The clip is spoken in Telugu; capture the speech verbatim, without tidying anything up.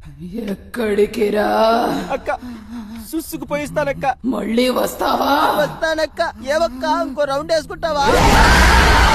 ఎక్కడికిరా అక్క సుసుకు పోయిస్తానక్క. మళ్ళీ వస్తావా? వస్తానక్క. ఏవక్క ఇంకో రౌండ్ వేసుకుంటావా?